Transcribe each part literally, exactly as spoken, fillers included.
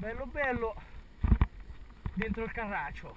bello bello dentro il carraccio.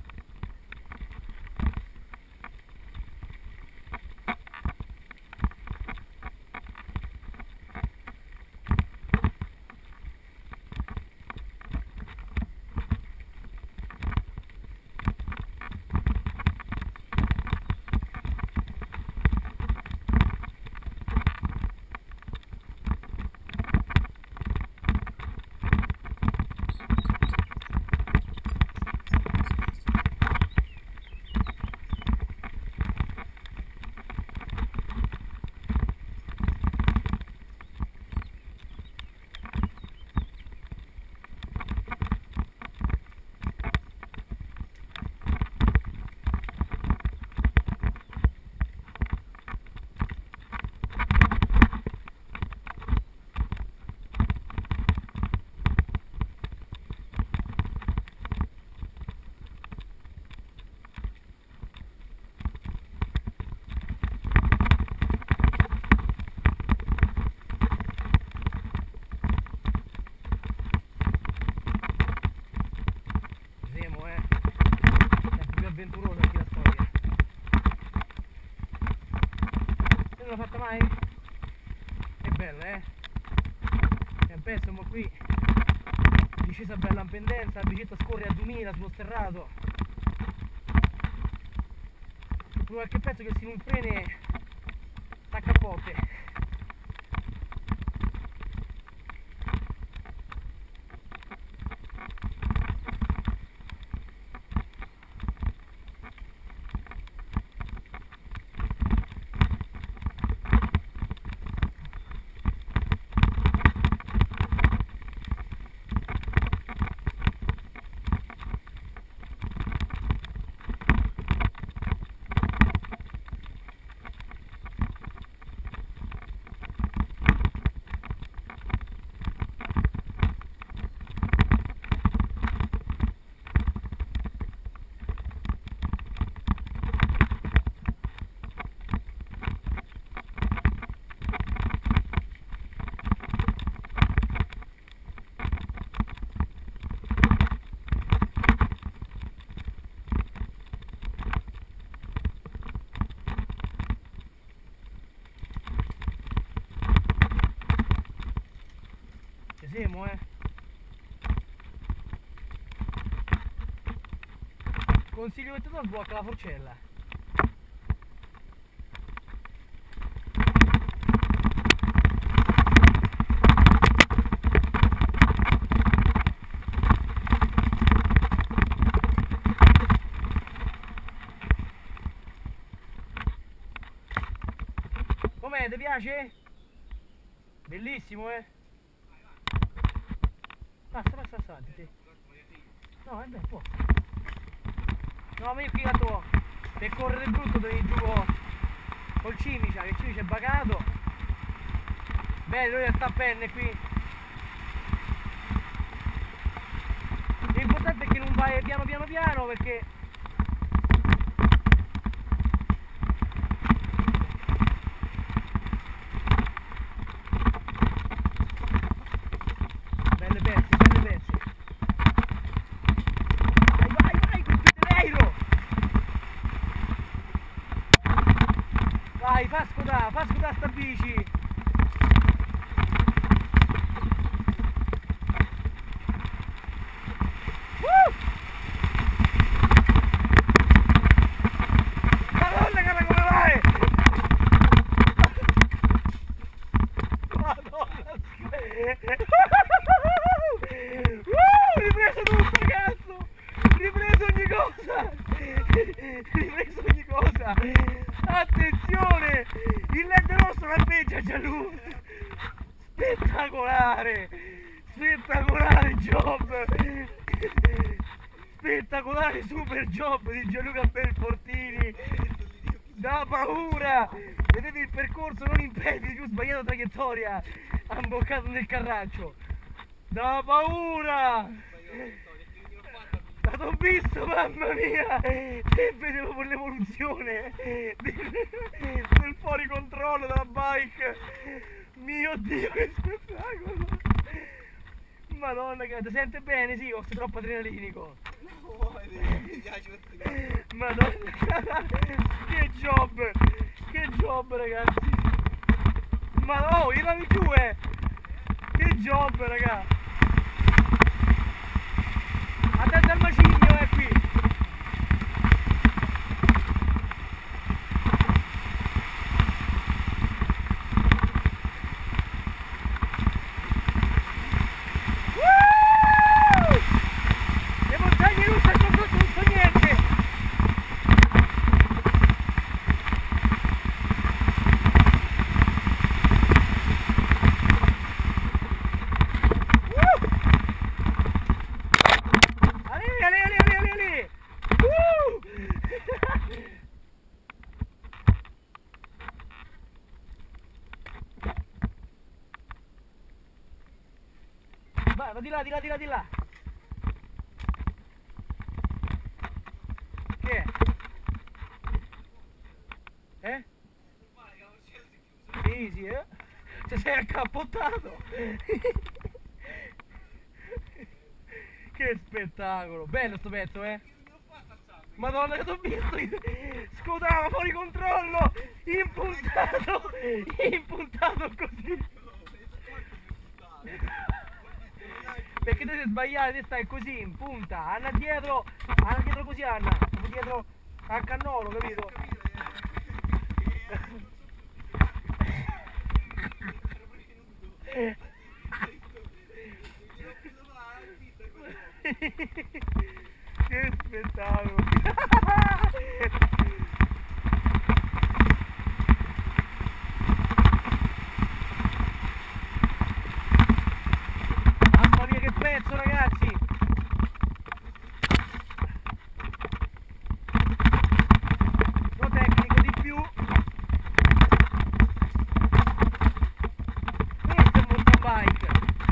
Avventurosa anche la storia. Non l'ho fatta mai? È bella, eh? È un pezzo, ma qui discesa bella in pendenza, la bicicletta scorre a duemila sullo sterrato. Per qualche pezzo che si non frene stacca a botte. Siamo, eh. Consiglio che ti do, sblocca la forcella. Com'è, ti piace? Bellissimo, eh. Passa, passa, avanti, sì. No, è beh, può. No, ma io qui tanto per correre brutto devi giù col cimicia, che il cimicia è bagato. Bene, noi sta a penne qui. L'importante è che non vai piano piano piano perché vai, fa scudà, fa scudà sta bici! Uh! Madonna cara come vai! Madonna! Uh! Ripreso tutto cazzo! Ripreso ogni cosa! Ripreso ogni cosa! Attenzione! Il led rosso lampeggia già lui! Spettacolare! Spettacolare job! Spettacolare super job di Gianluca Belfortini! Da paura! Vedete il percorso, non in piedi, giù sbagliato traiettoria! Ha imboccato nel carraccio! Da paura! L'ho visto, mamma mia! Se vedevo per l'evoluzione del fuori controllo della bike! Mio Dio, che spettacolo! Madonna, che ti sente bene? Sì, ho troppo adrenalinico. Madonna, che job, che job ragazzi. Ma oh, io la vi più eh. Che job raga. Attento al macigno è qui. Vai, va di là, di là, di là, di là. Che è? Eh? Sì, sì, eh? Ci sei accappottato. Che spettacolo. Bello sto pezzo, eh? Madonna che t'ho visto. Scudava fuori controllo. Impuntato. Impuntato così. Perché te sei sbagliato, te stai così in punta. Anna dietro. Anna dietro così Anna. Dietro al cannolo, capito? Che spettacolo. Mamma mia che pezzo ragazzi. No tecnico di più. Questo è un mountain bike.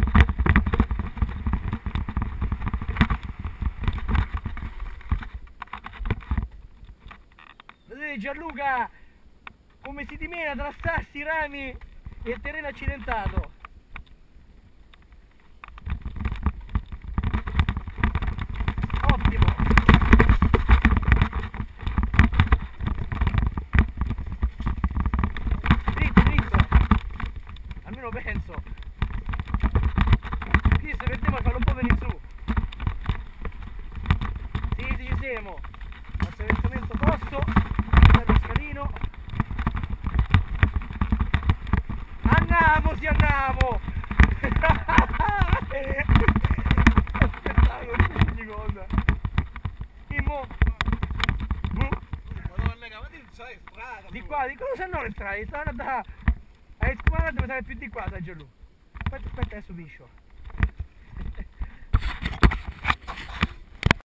Vedete Gianluca come si dimena tra sassi, rami e terreno accidentato. Ottimo. Dritto, dritto. Almeno penso. Sì, se vediamo farlo un po' venire su. Sì, sì, ci siamo. Attraversamento posto. Bello scalino. Andiamo, sì andiamo. Aspettavo un secondo. Immo. Di qua, di cosa non le strade? Stanno da... Hai squadra dove stare più di qua, da giù. Aspetta, aspetta, adesso piscio.